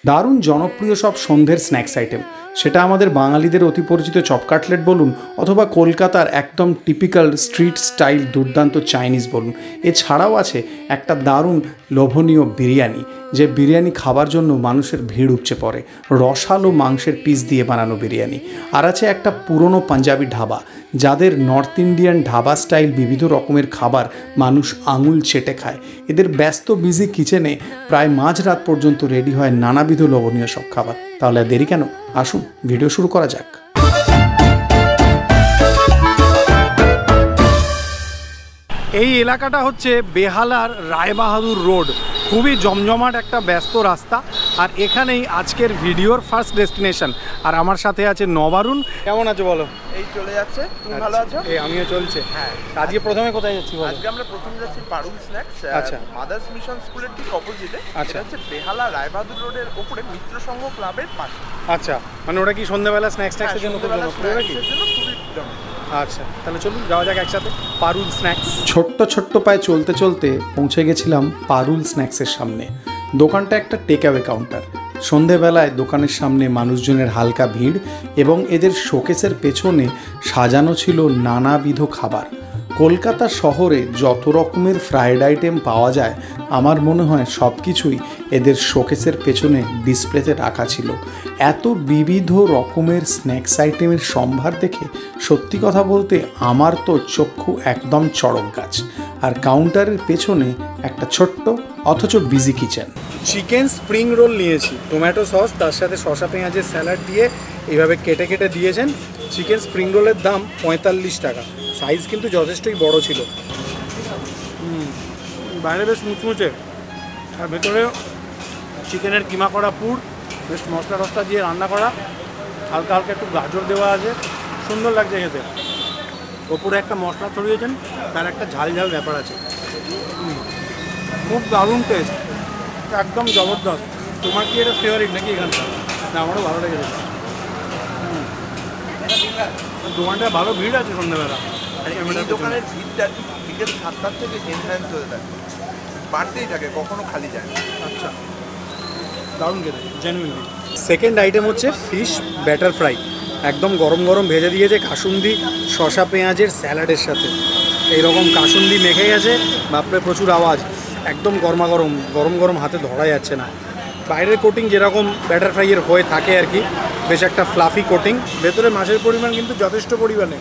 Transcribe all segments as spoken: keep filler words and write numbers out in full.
দারুণ জনপ্রিয় সব সন্ধ্যের স্ন্যাক্স আইটেম, সেটা আমাদের বাঙালিদের অতি পরিচিত চপ কাটলেট বলুন অথবা কলকাতার একদম টিপিক্যাল স্ট্রিট স্টাইল দুর্দান্ত চাইনিজ বলুন, এছাড়াও আছে একটা দারুণ লোভনীয় বিরিয়ানি, যে বিরিয়ানি খাবার জন্য মানুষের ভিড় উপচে পড়ে, রসালো মাংসের পিস দিয়ে বানানো বিরিয়ানি। আর আছে একটা পুরনো পাঞ্জাবি ঢাবা, যাদের নর্থ ইন্ডিয়ান ঢাবা স্টাইল বিবিধ রকমের খাবার মানুষ আঙুল চেটে খায়। এদের ব্যস্ত বিজি কিচেনে প্রায় মাঝরাত পর্যন্ত রেডি হয় নানাবিধ লোভনীয় সব খাবার। তাহলে আর দেরি কেন, আসুন ভিডিও শুরু করা যাক। এই এলাকাটা হচ্ছে বেহালার রায়বাহাদুর রোড, খুবই জমজমাট একটা ব্যস্ত রাস্তা, আর এখানেই আজকের ভিডিওর ফার্স্ট ডেস্টিনেশন। আর আমার সাথে আছে নবারুণ। কেমন আছো বলো? এই চলে যাচ্ছে, তুমি ভালো আছো? এই আমিও চলছে। হ্যাঁ, আজকে প্রথমে কোথায় যাচ্ছি বলো? আজকে আমরা প্রথমে যাচ্ছি পারুল স্ন্যাক্স। আচ্ছা, মাদার্স মিশন স্কুলের ঠিক অপোজিটে। আচ্ছা, হচ্ছে বেহালা রায়বাহাদুর রোডের উপরে মিত্র সংঘ ক্লাবের পাশে। আচ্ছা, মানে ওটা কি সন্ধ্যাবেলা স্ন্যাক্স স্ন্যাক্সের জন্য খুব জনপ্রিয় নাকি? খুবই জনপ্রিয়। আচ্ছা, তাহলে চলুন যাওয়া যাক একসাথে পারুল স্ন্যাক্স। ছোট্ট ছোট্ট পায়ে চলতে চলতে পৌঁছে গেছিলাম পারুল স্ন্যাক্সের সামনে। দোকানটা একটা টেক অ্যাওয়ে কাউন্টার। সন্ধেবেলায় দোকানের সামনে মানুষজনের হালকা ভিড় এবং এদের শোকেসের পেছনে সাজানো ছিল নানাবিধ খাবার। কলকাতা শহরে যত রকমের ফ্রাইড আইটেম পাওয়া যায় আমার মনে হয় সব কিছুই এদের শোকেসের পেছনে ডিসপ্লেতে রাখা ছিল। এত বিবিধ রকমের স্ন্যাক্স আইটেমের সম্ভার দেখে সত্যি কথা বলতে আমার তো চক্ষু একদম চড়ক গাছ। আর কাউন্টারের পেছনে একটা ছোট্ট অথচ busy kitchen. Chicken spring roll নিয়েছি, টমেটো সস, তার সাথে শসা পেঁয়াজের স্যালাড দিয়ে এইভাবে কেটে কেটে দিয়েছেন। চিকেন স্প্রিং রোলের দাম পঁয়তাল্লিশ টাকা। সাইজ কিন্তু যথেষ্টই বড় ছিল। বাইরে বেশ মুচমুচে, আর ভেতরে চিকেনের কিমা করা পুর, বেশ মশলা টসলা দিয়ে রান্না করা, হালকা হালকা একটু গাজর দেওয়া আছে, সুন্দর লাগছে খেতে। ওপরে একটা মশলা ছড়িয়েছেন, তার একটা ঝাল ঝাল ব্যাপার আছে। খুব দারুণ টেস্ট, একদম জবরদস্ত। তোমার কি এটা ফেভারিট নাকি এখানটা? না, আমারও ভালো লেগেছে। দোকানটা ভালো ভিড় আছে সন্ধ্যাবেলা। এই দোকানের ভিড়টা বিকেল সাতটার থেকে এনহ্যান্স হয়ে থাকে, বাড়তেই থাকে, কখনো খালি যায় না। আচ্ছা, দারুণ খেতে, জেনুইনলি। সেকেন্ড আইটেম হচ্ছে ফিশ ব্যাটার ফ্রাই, একদম গরম গরম ভেজে দিয়েছে কাসুন্দি শসা পেঁয়াজের স্যালাডের সাথে। এইরকম কাসুন্দি মেখে গেছে, বাপরে প্রচুর আওয়াজ, একদম গরমা গরম গরম গরম হাতে ধরা যাচ্ছে না। বাইরের কোটিং যেরকম ব্যাটার ফ্রাইয়ের হয়ে থাকে আর কি, বেশ একটা ফ্লাফি কোটিং। ভেতরে মাছের পরিমাণ কিন্তু যথেষ্ট পরিমাণে,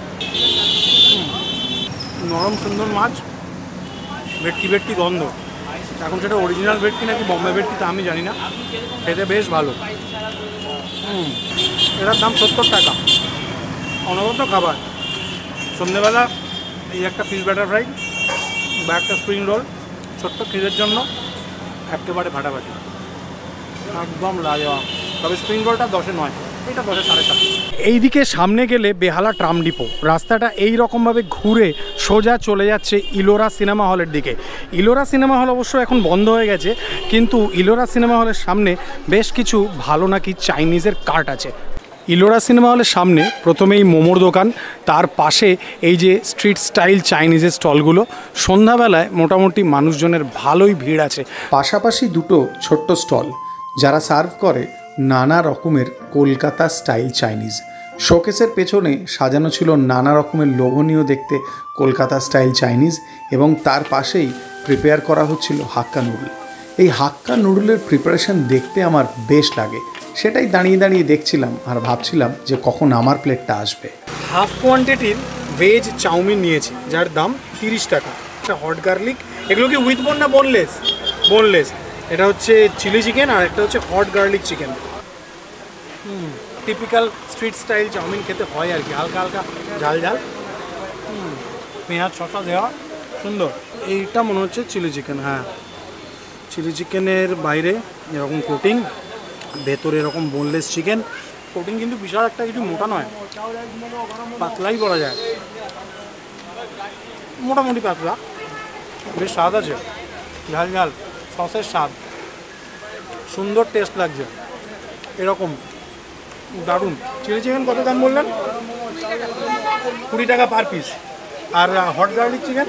নরম সুন্দর মাছ, ভেটকি ভেটকি গন্ধ। এখন সেটা অরিজিনাল ভেটকি নাকি বম্বে ভেটকি তা আমি জানি না, খেতে বেশ ভালো। হুম, এটার দাম সত্তর টাকা। অনবদ্য খাবার। সন্ধ্যেবেলা এই একটা ফিশ ব্যাটার ফ্রাই বা একটা স্প্রিং রোল ছোট্ট খিদের জন্য একেবারে ফাটাফাটি, একদম লাজবাব। তবে স্প্রিং রোলটা দশে নয়, এটা দশে সাড়ে সাত। এইদিকে সামনে গেলে বেহালা ট্রাম ডিপো, রাস্তাটা এই রকমভাবে ঘুরে সোজা চলে যাচ্ছে ইলোরা সিনেমা হলের দিকে। ইলোরা সিনেমা হল অবশ্য এখন বন্ধ হয়ে গেছে, কিন্তু ইলোরা সিনেমা হলের সামনে বেশ কিছু ভালো নাকি চাইনিজের কার্ট আছে। ইলোরা সিনেমা হলের সামনে প্রথমেই মোমোর দোকান, তার পাশে এই যে স্ট্রিট স্টাইল চাইনিজের স্টলগুলো। সন্ধ্যাবেলায় মোটামুটি মানুষজনের ভালোই ভিড় আছে। পাশাপাশি দুটো ছোট্ট স্টল, যারা সার্ভ করে নানা রকমের কলকাতা স্টাইল চাইনিজ। শোকেসের পেছনে সাজানো ছিল নানা রকমের লোভনীয় দেখতে কলকাতা স্টাইল চাইনিজ, এবং তার পাশেই প্রিপেয়ার করা হচ্ছিল হাক্কা নুডল। এই হাক্কা নুডলের প্রিপারেশন দেখতে আমার বেশ লাগে, সেটাই দাঁড়িয়ে দাঁড়িয়ে দেখছিলাম আর ভাবছিলাম যে কখন আমার প্লেটটা আসবে। হাফ কোয়ান্টিটির ভেজ চাউমিন নিয়েছি, যার দাম তিরিশ টাকা। একটা হট গার্লিক, এগুলো কি উইথ বোন না বোনলেস? বোনলেস। এটা হচ্ছে চিলি চিকেন, আর একটা হচ্ছে হট গার্লিক চিকেন। হুম, টিপিক্যাল স্ট্রিট স্টাইল চাউমিন খেতে হয় আর কি, হালকা হালকা ঝাল ঝাল। হুম, পেঁয়াজ শসা দেওয়া, সুন্দর। এইটা মনে হচ্ছে চিলি চিকেন। হ্যাঁ, চিলি চিকেনের বাইরে এরকম কোটিং, ভেতরে এরকম বোনলেস চিকেন। কোটিং কিন্তু বিশাল একটা কিছু মোটা নয়, পাতলাই বলা যায়, মোটামুটি পাতলা, বেশ স্বাদ আছে, ঝাল ঝাল সসের স্বাদ, সুন্দর টেস্ট লাগছে। এরকম দারুণ। চিলি চিকেন কত দাম বললেন? কুড়ি টাকা পার পিস। আর হট গার্লিক চিকেন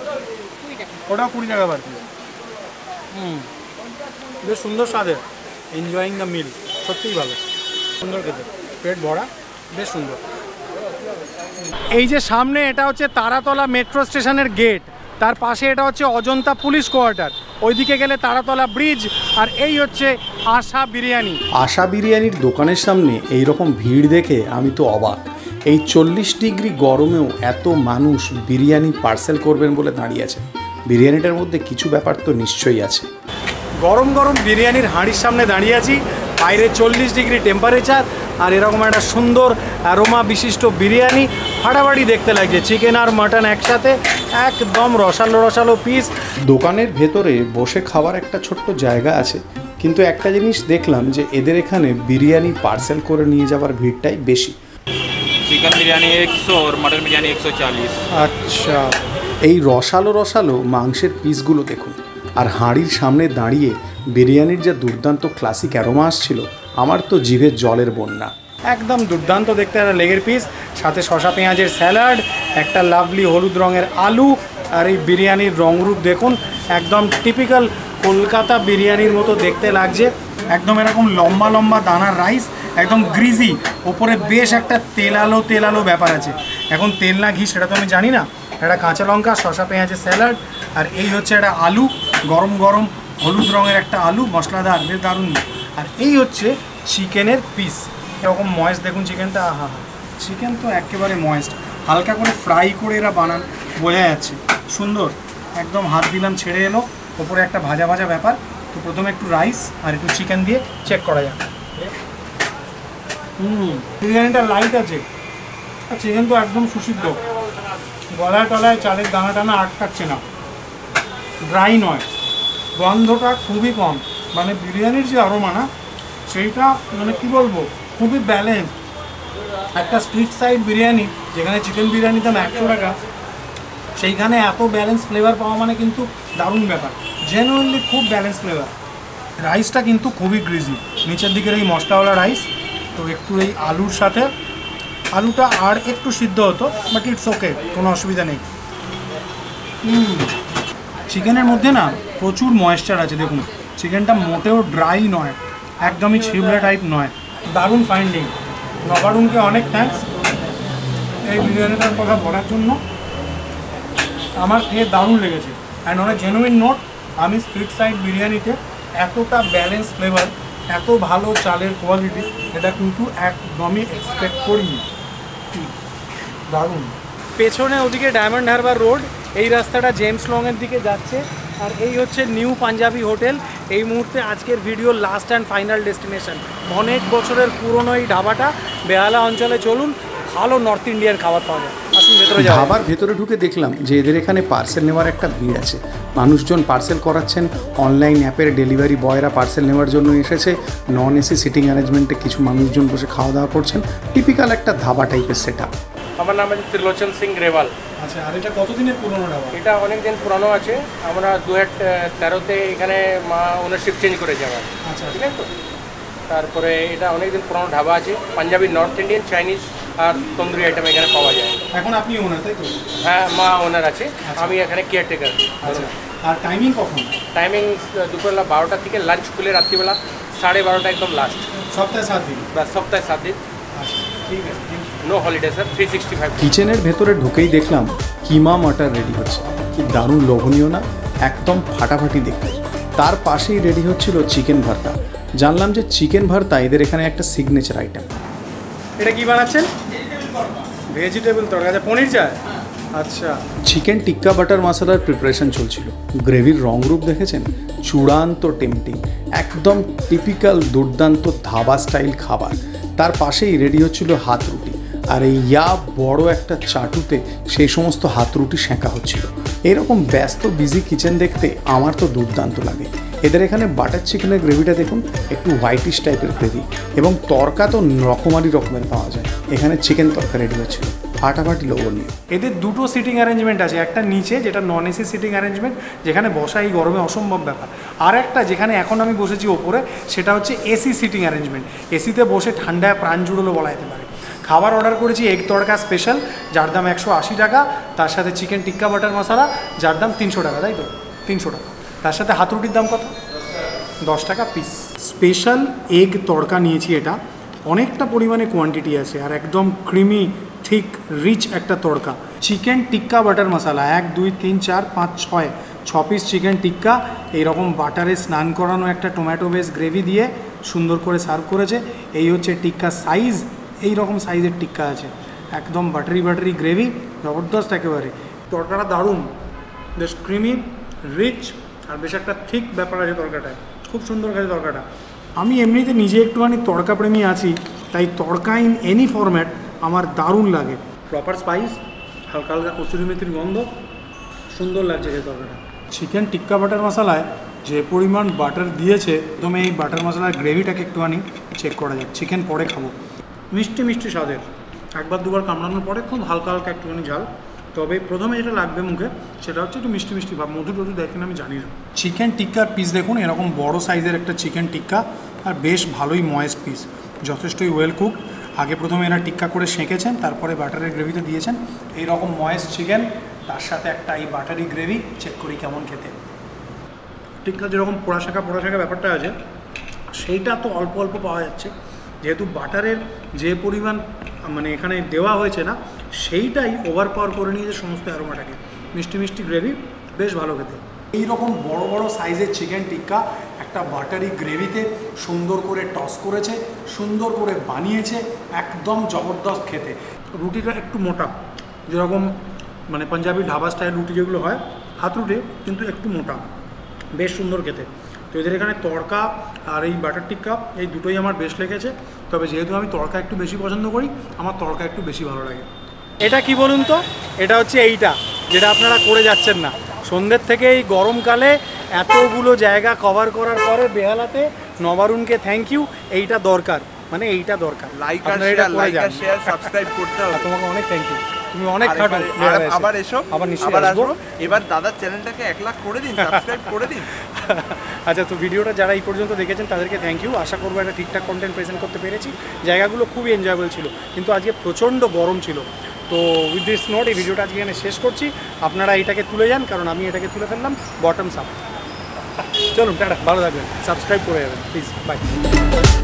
ওটাও কুড়ি টাকা পার পিস। হুম, বেশ সুন্দর স্বাদের। এনজয়িং দ্য মিল, সত্যিই ভালো, সুন্দর খেতে, পেট ভরা, বেশ সুন্দর। এই যে সামনে এটা হচ্ছে তারাতলা মেট্রো স্টেশনের গেট, তার পাশে এটা হচ্ছে অজন্তা পুলিশ কোয়ার্টার, ওইদিকে গেলে তারাতলা ব্রিজ, আর এই হচ্ছে আশা বিরিয়ানি। আশা বিরিয়ানির দোকানের সামনে এই রকম ভিড় দেখে আমি তো অবাক। এই চল্লিশ ডিগ্রি গরমেও এত মানুষ বিরিয়ানি পার্সেল করবেন বলে দাঁড়িয়ে আছে। বিরিয়ানিটার মধ্যে কিছু ব্যাপার তো নিশ্চয়ই আছে। গরম গরম বিরিয়ানির হাঁড়ির সামনে দাঁড়িয়ে আছি, বাইরে চল্লিশ ডিগ্রি টেম্পারেচার, আর এরকম একটা সুন্দর অ্যারোমা বিশিষ্ট বিরিয়ানি ফাটাফাটি দেখতে লাগছে। চিকেন আর মাটন একসাথে, একদম রসালো রসালো পিস। দোকানের ভেতরে বসে খাওয়ার একটা ছোট্ট জায়গা আছে, কিন্তু একটা জিনিস দেখলাম যে এদের এখানে বিরিয়ানি পার্সেল করে নিয়ে যাওয়ার ভিড়টাই বেশি। চিকেন বিরিয়ানি একশো আর মটন বিরিয়ানি একশো চল্লিশ। আচ্ছা, এই রসালো রসালো মাংসের পিসগুলো দেখুন, আর হাঁড়ির সামনে দাঁড়িয়ে বিরিয়ানির যে দুর্দান্ত ক্লাসিক অ্যারোমা আসছিল, আমার তো জিভে জলের বন্যা। একদম দুর্দান্ত দেখতে একটা লেগের পিস, সাথে শসা পেঁয়াজের স্যালাড, একটা লাভলি হলুদ রঙের আলু, আর এই বিরিয়ানির রংরূপ দেখুন, একদম টিপিক্যাল কলকাতা বিরিয়ানির মতো দেখতে লাগছে। একদম এরকম লম্বা লম্বা দানার রাইস, একদম গ্রিজি, ওপরে বেশ একটা তেলালো তেলালো ব্যাপার আছে। এখন তেল না ঘি সেটা তো আমি জানি না। একটা কাঁচা লঙ্কা, শসা পেঁয়াজের স্যালাড, আর এই হচ্ছে একটা আলু, গরম গরম হলুদ রঙের একটা আলু, মশলাদার, বেশ দারুণ। আর এই হচ্ছে চিকেনের পিস, এরকম ময়েস্ট দেখুন চিকেনটা, আহা হা, চিকেন তো একেবারে ময়েস্ট, হালকা করে ফ্রাই করে এরা বানান, বোঝা যাচ্ছে, সুন্দর। একদম হাত দিলাম ছেড়ে এলো, ওপরে একটা ভাজা ভাজা ব্যাপার। তো প্রথমে একটু রাইস আর একটু চিকেন দিয়ে চেক করা যাক। হুম, বিরিয়ানিটা লাইট আছে, আর চিকেন তো একদম সুসিদ্ধ, গলায় টলায় চালের দানা টানা আটকাচ্ছে না, ড্রাই নয়, গন্ধটা খুবই কম, মানে বিরিয়ানির যে আরোমা না সেইটা মানে কী বলবো, খুবই ব্যালেন্স। একটা স্ট্রিট সাইড বিরিয়ানি যেখানে চিকেন বিরিয়ানির দাম একশো টাকা, সেইখানে এত ব্যালেন্স ফ্লেভার পাওয়া মানে কিন্তু দারুণ ব্যাপার, জেনুইনলি খুব ব্যালেন্স ফ্লেভার। রাইসটা কিন্তু খুবই গ্রিজি, নিচের দিকের এই মশলাওয়ালা রাইস, তো একটু এই আলুর সাথে, আলুটা আর একটু সিদ্ধ হতো, বাট ইটস ওকে, কোনো অসুবিধা নেই। হুম, চিকেনের মধ্যে না প্রচুর ময়েশ্চার আছে, দেখুন চিকেনটা মোটেও ড্রাই নয়, একদমই ছিবড়া টাইপ নয়, দারুণ ফাইন্ডিং। নবারুণকে অনেক থ্যাঙ্কস এই বিরিয়ানিটার কথা বলার জন্য, আমার খেয়ে দারুণ লেগেছে। অ্যান্ড অনেক জেনুইন নোট, আমি স্ট্রিট সাইড বিরিয়ানিতে এতটা ব্যালেন্স ফ্লেভার, এত ভালো চালের কোয়ালিটি, এটা কিন্তু একদমই এক্সপেক্ট করিনি, দারুণ। পেছনে ওদিকে ডায়মন্ড হারবার রোড, এই রাস্তাটা জেমস লংয়ের দিকে যাচ্ছে, আর এই হচ্ছে নিউ পাঞ্জাবি হোটেল। এই মুহূর্তে আজকের ভিডিওর লাস্ট অ্যান্ড ফাইনাল ডেস্টিনেশন, অনেক বছরের পুরনো এই ধাবাটা, বেহালা অঞ্চলে চলুন, ভালো নর্থ ইন্ডিয়ান খাবার পাওয়া যায়। আসুন ভেতরে যাও। ধাবার ভেতরে ঢুকে দেখলাম যে এদের এখানে পার্সেল নেওয়ার একটা ভিড় আছে, মানুষজন পার্সেল করাচ্ছেন, অনলাইন অ্যাপের ডেলিভারি বয়রা পার্সেল নেওয়ার জন্য এসেছে, নন এসি সিটিং অ্যারেঞ্জমেন্টে কিছু মানুষজন বসে খাওয়া দাওয়া করছেন, টিপিক্যাল একটা ধাবা টাইপের সেট আপ। আমার নাম আছে ত্রিলোচন সিং গ্রেওয়াল। আচ্ছা, আর এটা কতদিনের পুরনো ধাবা? এটা অনেক দিন পুরানো আছে, আমরা দু হাজার তেরোতে এখানে মা ওনারশিপ চেঞ্জ করেছে আমার। আচ্ছা, ঠিক আছে। তো তারপরে এটা অনেক দিন পুরানো ধাবা আছে, পাঞ্জাবি, নর্থ ইন্ডিয়ান, চাইনিজ আর তন্দুরি আইটেম এখানে পাওয়া যায়। এখন আপনি ওনার, তাই তো? হ্যাঁ, মা ওনার আছে, আমি এখানে কেয়ারটেকার। আচ্ছা, আর টাইমিং কখন? টাইমিং দুপুরবেলা বারোটা থেকে, লাঞ্চ খুলে রাত্রিবেলা সাড়ে বারোটা একদম লাস্ট। সপ্তাহে সাত দিন? বা সপ্তাহে সাত দিন। আচ্ছা, ঠিক আছে, no holiday sir, three sixty five. কিচেনের ভেতরে ঢুকেই দেখলাম কিমা মাটার রেডি হচ্ছে, কি দারুণ লোভনীয় না, একদম ফাটাফাটি দেখতে। তার পাশেই রেডি হচ্ছিল চিকেন ভর্তা। জানলাম যে চিকেন ভর্তা এদের এখানে একটা সিগনেচার আইটেম। এটা কি বানাচ্ছেন? ভেজিটেবল তরকারি, আচ্ছা, পনির চায়। আচ্ছা, চিকেন টিক্কা বাটার মশলার প্রিপারেশন চলছিল। গ্রেভির রংরূপ দেখেছেন, চূড়ান্ত টেম্পটিং, একদম টিপিক্যাল দুর্দান্ত ধাবা স্টাইল খাবার। তার পাশেই রেডি হচ্ছিল হাত রুটি, আর এই ইয়া বড় একটা চাটুতে সেই সমস্ত হাত রুটি সেঁকা হচ্ছিল। এরকম ব্যস্ত বিজি কিচেন দেখতে আমার তো দুর্দান্ত লাগে। এদের এখানে বাটার চিকেনের গ্রেভিটা দেখুন, একটু হোয়াইটিশ টাইপের গ্রেভি, এবং তরকা তো রকমারি রকমের পাওয়া যায়। এখানে চিকেন তরকা রেডি হচ্ছিল, ফাটাফাটি লোভনীয়। এদের দুটো সিটিং অ্যারেঞ্জমেন্ট আছে, একটা নিচে যেটা নন এসি সিটিং অ্যারেঞ্জমেন্ট, যেখানে বসা এই গরমে অসম্ভব ব্যাপার, আর একটা যেখানে এখন আমি বসেছি ওপরে, সেটা হচ্ছে এসি সিটিং অ্যারেঞ্জমেন্ট। এসিতে বসে ঠান্ডায় প্রাণ জুড়লো বলা যেতে পারে। খাবার অর্ডার করেছি এগ তড়কা স্পেশাল, যার দাম একশো আশি টাকা, তার সাথে চিকেন টিক্কা বাটার মশলা, যার দাম তিনশো টাকা, তাই তো? তিনশো টাকা। তার সাথে হাত রুটির দাম কত? দশ টাকা পিস। স্পেশাল এগ তড়কা নিয়েছি, এটা অনেকটা পরিমাণে কোয়ান্টিটি আছে আর একদম ক্রিমি থিক রিচ একটা তড়কা। চিকেন টিক্কা বাটার মশলা এক দুই তিন চার পাঁচ ছয় ছ পিস চিকেন টিক্কা এইরকম বাটারে স্নান করানো একটা টমেটো বেস গ্রেভি দিয়ে সুন্দর করে সার্ভ করেছে। এই হচ্ছে টিক্কা সাইজ, এই রকম সাইজের টিক্কা আছে, একদম বাটারি বাটারি গ্রেভি, জবরদস্ত একেবারে। তরকাটা দারুণ, বেশ ক্রিমি রিচ আর বেশ একটা থিক ব্যাপার আছে তরকাটায়, খুব সুন্দর খাচ্ছে তরকাটা। আমি এমনিতে নিজে একটুখানি তড়কা প্রেমী আছি, তাই তড়কা ইন এনি ফরম্যাট আমার দারুণ লাগে। প্রপার স্পাইস, হালকা হালকা কচুরি মেথির গন্ধ, সুন্দর লাগছে এই তরকাটা। চিকেন টিক্কা বাটার মশলায় যে পরিমাণ বাটার দিয়েছে, প্রথমে এই বাটার মশলার গ্রেভিটাকে একটুখানি চেক করা যাক। চিকেন পরে খাবো, মিষ্টি মিষ্টি স্বাদের, একবার দুবার কামড়ানোর পরে খুব হালকা হালকা একটুখানি ঝাল। তবে প্রথমে যেটা লাগবে মুখে সেটা হচ্ছে একটু মিষ্টি মিষ্টি ভাব, মধু টধু দেখেন আমি জানি না। চিকেন টিক্কার পিস দেখুন, এরকম বড় সাইজের একটা চিকেন টিক্কা আর বেশ ভালোই ময়েস্ট পিস, যথেষ্টই ওয়েল কুক। আগে প্রথমে এরা টিক্কা করে সেঁকেছেন, তারপরে বাটারের গ্রেভিতে দিয়েছেন। এইরকম ময়েস্ট চিকেন, তার সাথে একটা এই বাটারি গ্রেভি, চেক করি কেমন খেতে। টিক্কা যেরকম পোড়া শাঁকা পোড়া শাঁকা ব্যাপারটা আছে, সেইটা তো অল্প অল্প পাওয়া যাচ্ছে, যেহেতু বাটারের যে পরিমাণ মানে এখানে দেওয়া হয়েছে না, সেইটাই ওভার পাওয়ার করে নিয়েছে সমস্ত অ্যারোমাটাকে। মিষ্টি মিষ্টি গ্রেভি, বেশ ভালো খেতে। এইরকম বড় বড় সাইজের চিকেন টিক্কা একটা বাটারি গ্রেভিতে সুন্দর করে টস করেছে, সুন্দর করে বানিয়েছে, একদম জবরদস্ত খেতে। রুটিটা একটু মোটা, যেরকম মানে পাঞ্জাবি ঢাবা স্টাইল রুটি যেগুলো হয়, হাত রুটি কিন্তু একটু মোটা, বেশ সুন্দর খেতে। তো এদের এখানে তড়কা আর এই বাটার টিক্কা এই দুটোই আমার বেশ লেগেছে। তবে যেহেতু আমি তড়কা একটু বেশি পছন্দ করি, আমার তড়কা একটু বেশি ভালো লাগে। এটা কি বলুন তো, এটা হচ্ছে এইটা যেটা আপনারা করে যাচ্ছেন না। সন্ধ্যের থেকে এই গরমকালে এতগুলো জায়গা কভার করার পরে বেহালাতে নবারুণকে থ্যাংক ইউ, এইটা দরকার, মানে এইটা দরকার। লাইক আর শেয়ার, লাইক আর শেয়ার, সাবস্ক্রাইব করতে হবে। তোমাকে অনেক থ্যাংক ইউ, তুমি অনেক খাটো। আবার এসো, আবার নিশ্চয়ই আবার আসবো। আসবো। এবার দাদার চ্যানেলটাকে এক লাখ করে দিন, সাবস্ক্রাইব করে দিন। আচ্ছা, তো ভিডিওটা যারা এই পর্যন্ত দেখেছেন তাদেরকে থ্যাংক ইউ। আশা করবো একটা ঠিকঠাক কন্টেন্ট প্রেজেন্ট করতে পেরেছি। জায়গাগুলো খুবই এনজয়েবল ছিল, কিন্তু আজকে প্রচণ্ড গরম ছিল। তো উইথ দিস নোট এই ভিডিওটা আজকে এখানে শেষ করছি। আপনারা এটাকে তুলে যান, কারণ আমি এটাকে তুলে ফেললাম। Bottoms up. চলুন টাটা, ভালো থাকবেন, সাবস্ক্রাইব করে যাবেন প্লিজ, বাই।